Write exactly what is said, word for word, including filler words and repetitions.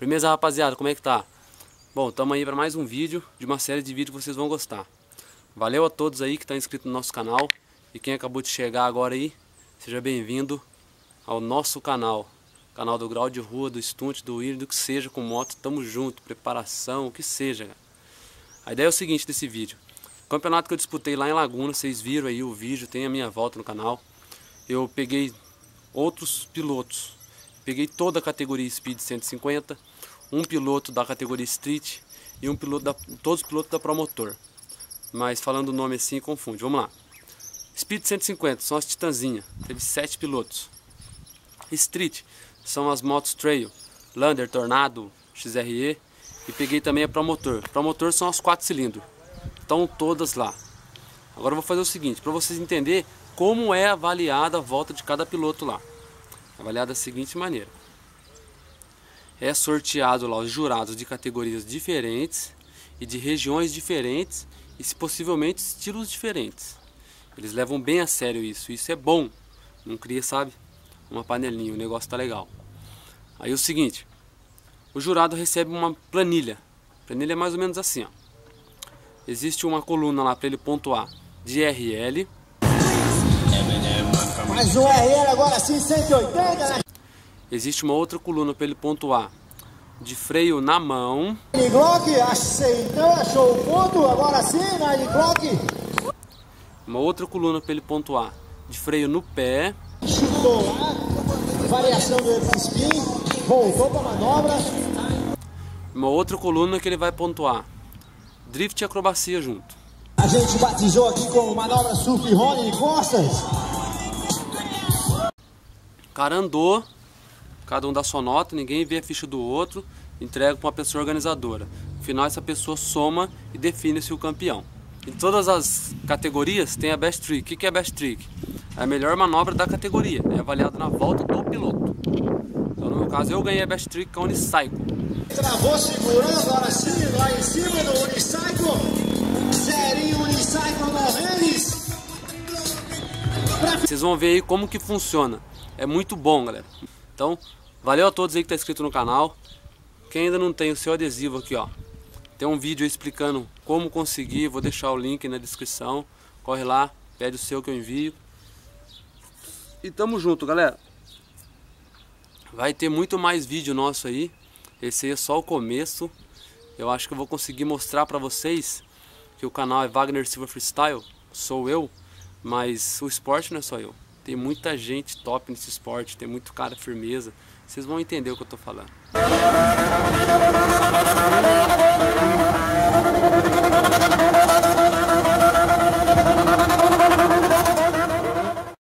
Firmeza, rapaziada, como é que tá? Bom, estamos aí para mais um vídeo de uma série de vídeos que vocês vão gostar. Valeu a todos aí que estão inscritos no nosso canal. E quem acabou de chegar agora aí, seja bem-vindo ao nosso canal. Canal do Grau de Rua, do Stunt, do William, do que seja com moto. Tamo junto, preparação, o que seja. A ideia é o seguinte desse vídeo. O campeonato que eu disputei lá em Laguna, vocês viram aí o vídeo, tem a minha volta no canal. Eu peguei outros pilotos. Peguei toda a categoria Speed cento e cinquenta, um piloto da categoria Street e um piloto da, todos os pilotos da Promotor. Mas falando o nome assim confunde. Vamos lá. Speed cento e cinquenta são as Titanzinhas, teve sete pilotos. Street são as motos Trail, Lander, Tornado, X R E. E peguei também a Promotor. Promotor são as quatro cilindros. Estão todas lá. Agora eu vou fazer o seguinte, para vocês entenderem como é avaliada a volta de cada piloto lá. Avaliada da seguinte maneira. É sorteado lá os jurados de categorias diferentes e de regiões diferentes e, se possivelmente, estilos diferentes. Eles levam bem a sério isso. Isso é bom. Não cria, sabe, uma panelinha. O negócio tá legal. Aí é o seguinte. O jurado recebe uma planilha. A planilha é mais ou menos assim, ó. Existe uma coluna lá para ele pontuar de R L. Mais um R L agora sim, cento e oitenta, né? Existe uma outra coluna para ele pontuar de freio na mão. Nine Glock, aceitou, achou o ponto, agora sim, Nine Glock. Uma outra coluna para ele pontuar de freio no pé. Chutou lá, variação do spin, voltou para a manobra. Uma outra coluna que ele vai pontuar drift e acrobacia junto. A gente batizou aqui com manobra surf Rony de costas. O cara andou, cada um dá sua nota, ninguém vê a ficha do outro, entrega para uma pessoa organizadora. No final essa pessoa soma e define-se o campeão. Em todas as categorias tem a Best Trick. O que é a Best Trick? É a melhor manobra da categoria, é avaliada na volta do piloto. Então no meu caso eu ganhei a Best Trick com a Unicycle. Travou segurando, agora sim, lá em cima do Unicycle. Zerinho Unicycle Morrenes. Vocês vão ver aí como que funciona. É muito bom, galera. Então, valeu a todos aí que tá inscrito no canal. Quem ainda não tem o seu adesivo aqui, ó, tem um vídeo explicando como conseguir. Vou deixar o link na descrição. Corre lá, pede o seu que eu envio. E tamo junto, galera. Vai ter muito mais vídeo nosso aí. Esse aí é só o começo. Eu acho que eu vou conseguir mostrar pra vocês que o canal é Wagner Silva Freestyle. Sou eu, mas o esporte não é só eu. Tem muita gente top nesse esporte, tem muito cara firmeza. Vocês vão entender o que eu tô falando.